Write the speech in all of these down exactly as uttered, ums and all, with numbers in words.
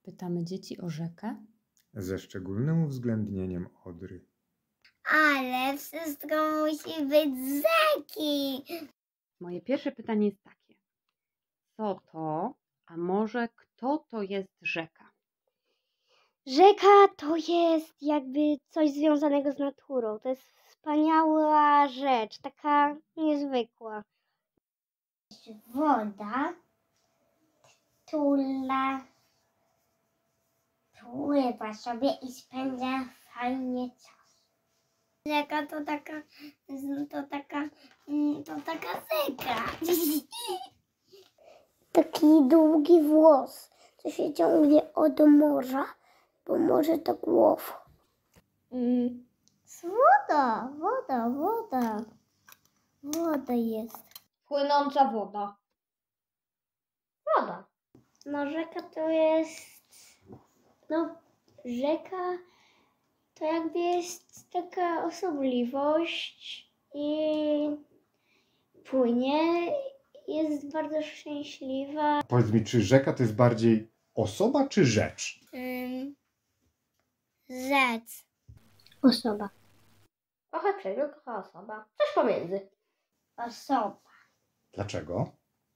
Pytamy dzieci o rzekę. Ze szczególnym uwzględnieniem Odry. Ale wszystko musi być z rzeki. Moje pierwsze pytanie jest takie. Co to, a może kto to jest rzeka? Rzeka to jest jakby coś związanego z naturą. To jest wspaniała rzecz, taka niezwykła. Woda, która pływa sobie i spędza fajnie czas. Rzeka to taka, to taka, to taka rzeka. Taki długi włos, co się ciągnie od morza, bo morze to głowa. Mm. Woda, woda, woda. Woda jest. Płynąca woda. Woda. No rzeka to jest, no rzeka to jakby jest taka osobliwość i płynie, jest bardzo szczęśliwa. Powiedz mi, czy rzeka to jest bardziej osoba czy rzecz? Ym, rzecz. Osoba. Trochę przedmiot, trochę osoba. Coś pomiędzy. Osoba. Dlaczego?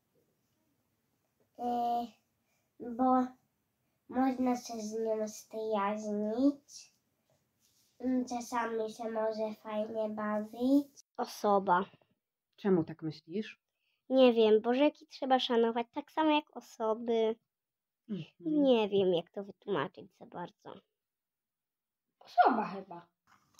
Yy, bo można się z nią przyjaźnić. Czasami się może fajnie bawić. Osoba. Czemu tak myślisz? Nie wiem, bo rzeki trzeba szanować tak samo jak osoby. Mhm. Nie wiem, jak to wytłumaczyć za bardzo. Osoba chyba.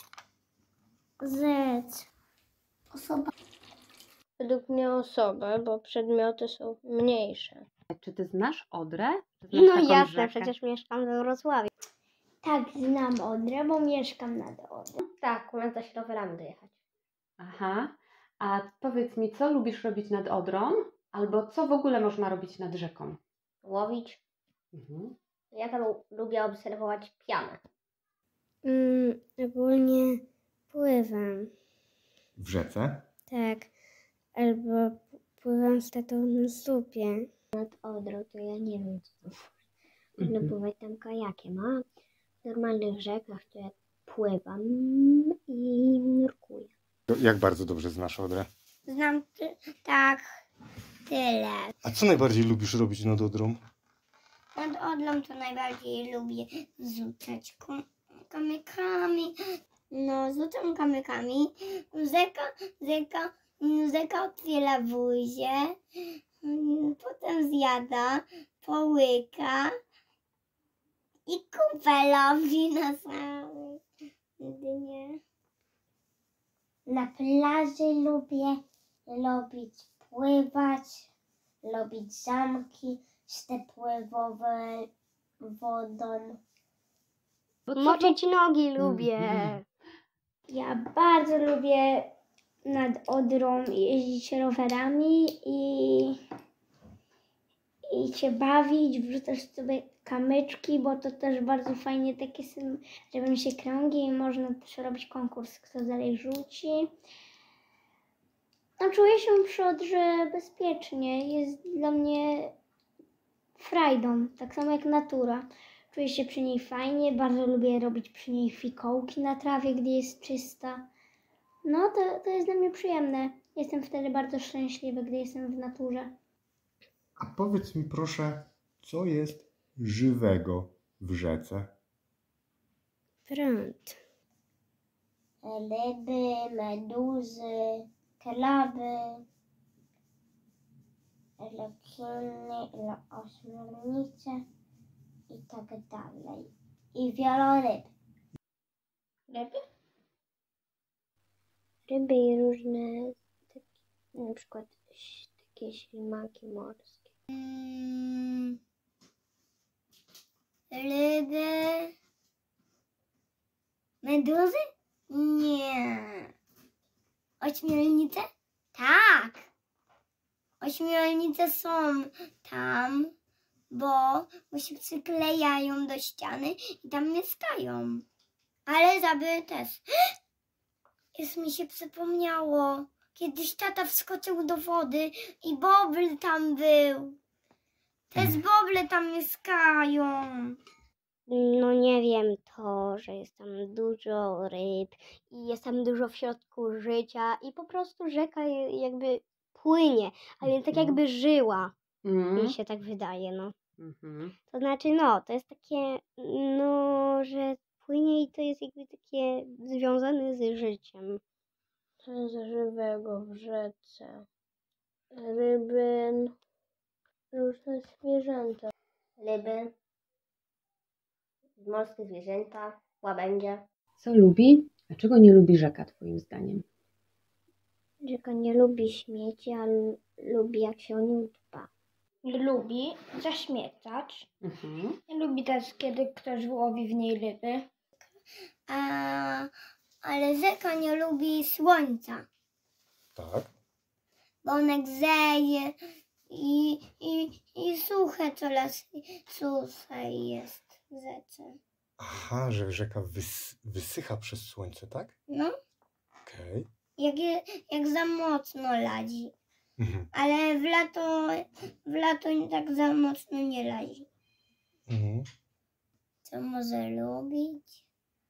Rzecz. Osoba. Według mnie osoba, bo przedmioty są mniejsze. Czy ty znasz Odrę? Czy znasz No taką jasne, rzekę? przecież mieszkam we Wrocławiu. Tak, znam Odrę, bo mieszkam nad Odrą. Tak, umiem też rowerami dojechać. Aha. A powiedz mi, co lubisz robić nad Odrą? Albo co w ogóle można robić nad rzeką? Łowić. Mhm. Ja tam lubię obserwować pianę. Mm, ogólnie pływam. W rzece? Tak, albo pływam z tatą na słupie. Nad Odrą to ja nie wiem, co to można Mhm. pływać tam kajakiem, a w normalnych rzekach to ja pływam i nurkuję. Jak bardzo dobrze znasz Odrę? Znam ty- tak tyle. A co najbardziej lubisz robić nad Odrą? Nad Odrą to najbardziej lubię rzucać kom- kamykami. No, rzucam kamykami. Rzeka, rzeka, rzeka otwiera buzię, mm, potem zjada, połyka i kupę robi na całym dnie. Na plaży lubię lubić pływać, lubić zamki z tepłową wodą. Bo co Moczyć nogi Mhm. lubię. Ja bardzo lubię nad Odrą jeździć rowerami i, i się bawić, wrzucać sobie kamyczki, bo to też bardzo fajnie takie są, robią się kręgi i można też robić konkurs, kto dalej rzuci. No, czuję się przy Odrze bezpiecznie, jest dla mnie frajdą, tak samo jak natura. Czuję się przy niej fajnie, bardzo lubię robić przy niej fikołki na trawie, gdy jest czysta. No, to, to jest dla mnie przyjemne. Jestem wtedy bardzo szczęśliwy, gdy jestem w naturze. A powiedz mi proszę, co jest żywego w rzece? Prąd. Ryby, meduzy, kraby, rekiny, ośmiornice i tak dalej. I wieloryb. Ryby? Ryby i różne, takie, na przykład ś- takie ślimaki morskie. Mm, ryby. Meduzy? Nie. Ośmiornice? Tak. Ośmiornice są tam, bo, bo się przyklejają do ściany i tam mieszkają. Ale żaby też. Już mi się przypomniało. Kiedyś tata wskoczył do wody i bobr tam był. Te zboble tam mieszkają. No nie wiem, to, że jest tam dużo ryb i jest tam dużo w środku życia i po prostu rzeka je- jakby płynie, a więc tak Mhm. jakby żyła. Mm. Mi się tak wydaje, no. Mhm. To znaczy, no, to jest takie, no, że płynie i to jest jakby takie związane z życiem. Co jest żywego w rzece? Ryby, różne zwierzęta. Ryby, morskie zwierzęta, łabędzie. Co lubi, a czego nie lubi rzeka, twoim zdaniem? Rzeka nie lubi śmieci, ale lubi jak się o nią dba. Nie lubi zaśmiecać. Mhm. Nie lubi też, kiedy ktoś łowi w niej ryby. A, ale rzeka nie lubi słońca, Tak. bo ono grzeje i, i, i suche coraz suche jest w rzece. Aha, że rzeka wys wysycha przez słońce, tak? No, Okej. jak, je, jak za mocno ladzi. Mhm. Ale w lato, w lato nie tak za mocno nie ladzi. Mhm. Co może lubić?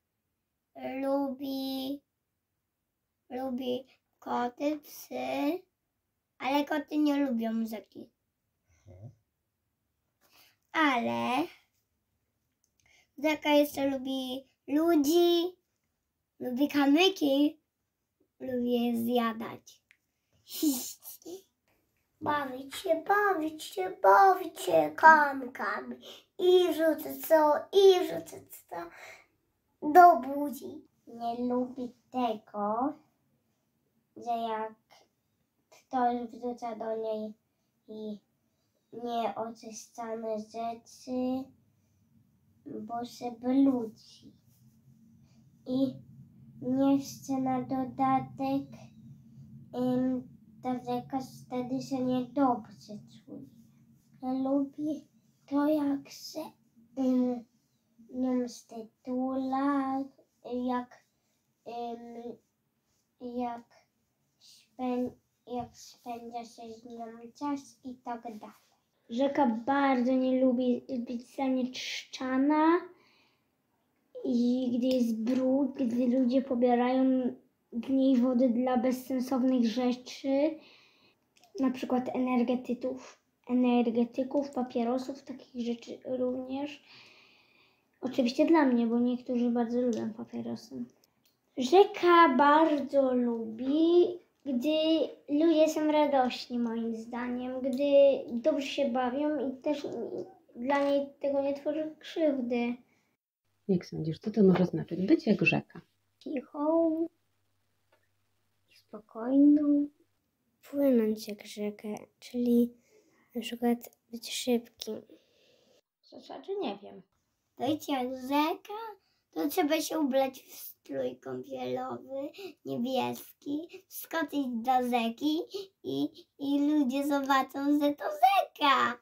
Lubi, lubi koty, psy, ale koty nie lubią rzeki. Mhm. Ale rzeka jeszcze lubi ludzi, lubi kamyki, lubi je zjadać. Bawić się, bawić się, bawić się kamykami i rzucać co, i rzucać co do buzi. Nie lubi tego, że jak ktoś wrzuca do niej i nieoczyszczane rzeczy, bo się brudzi. I jeszcze na dodatek ym, ta rzeka wtedy się niedobrze czuje. Ja lubię to, jak się ym, nią stytula, jak, ym, jak, spę, jak spędza się z nią czas i tak dalej. Rzeka bardzo nie lubi być zanieczyszczana i gdy jest brud, gdy ludzie pobierają w niej wodę dla bezsensownych rzeczy, na przykład energetyków, energetyków, papierosów, takich rzeczy również. Oczywiście dla mnie, bo niektórzy bardzo lubią papierosy. Rzeka bardzo lubi, gdy ludzie są radośni, moim zdaniem, gdy dobrze się bawią i też dla niej tego nie tworzy krzywdy. Jak sądzisz, co to może znaczyć? Być jak rzeka. Cichą, spokojną, płynąć jak rzekę, czyli na przykład być szybkim. W zasadzie nie wiem. Być jak rzeka, to trzeba się ubrać w strój kąpielowy, niebieski, wskoczyć do rzeki i, i ludzie zobaczą, że to rzeka.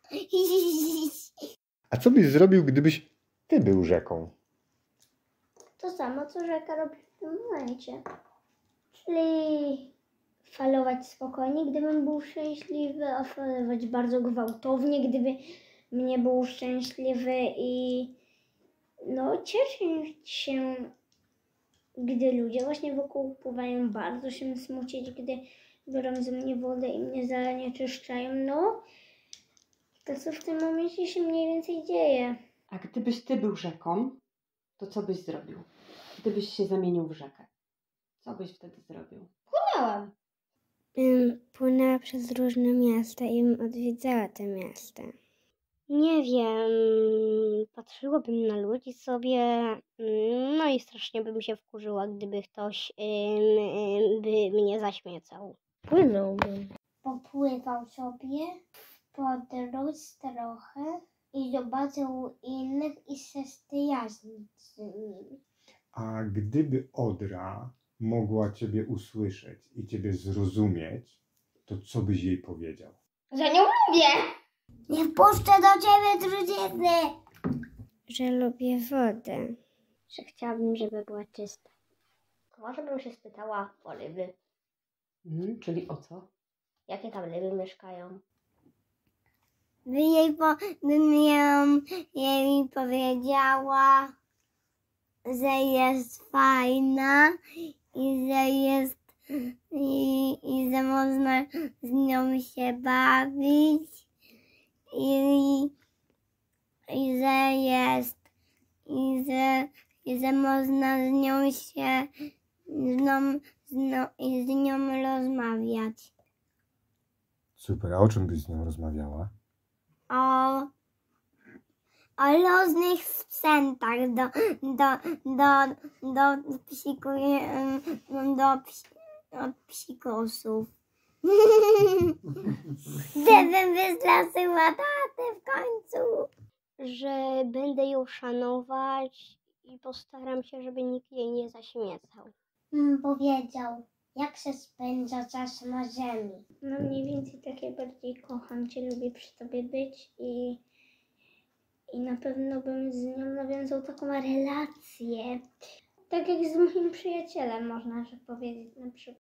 A co byś zrobił, gdybyś ty był rzeką? To samo, co rzeka robi w tym momencie. Czyli falować spokojnie, gdybym był szczęśliwy, a falować bardzo gwałtownie, gdyby mnie był szczęśliwy i no cieszyć się, gdy ludzie właśnie wokół pływają, bardzo się smucić, gdy biorą ze mnie wodę i mnie zanieczyszczają. No, to co w tym momencie się mniej więcej dzieje. A gdybyś ty był rzeką, to co byś zrobił? Gdybyś się zamienił w rzekę, co byś wtedy zrobił? Płynęłam. Bym płynęła przez różne miasta i bym odwiedzała te miasta. Nie wiem, patrzyłabym na ludzi sobie, mm, no i strasznie bym się wkurzyła, gdyby ktoś ym, ym, by mnie zaśmiecał. Płynąłbym. Popływał sobie w podróż trochę i zobaczył innych i się przyjaźnić z nimi. A gdyby Odra mogła ciebie usłyszeć i ciebie zrozumieć, to co byś jej powiedział? Że nie lubię! Nie wpuszczę do ciebie trucizny! Że lubię wodę. Że chciałabym, żeby była czysta. Może bym się spytała o ryby. Mhm, czyli o co? Jakie tam ryby mieszkają? by jej, po, bym ją, jej powiedziała, że jest fajna i że jest i, i że można z nią się bawić i, i że jest i że, i że można z nią się z nią, z nią, i z nią rozmawiać. Super, a o czym byś z nią rozmawiała? O, o różnych sprzętach do, do, do, do, psiku, do, psi, do psikusów. Żebym wystraszyła tatę w końcu. Że będę ją szanować i postaram się, żeby nikt jej nie zaśmiecał. Mm, powiedział, jak się spędza czas na ziemi. No mniej więcej takie bardziej kocham cię, lubię przy tobie być i, i na pewno bym z nią nawiązał taką relację. Tak jak z moim przyjacielem można że powiedzieć na przykład.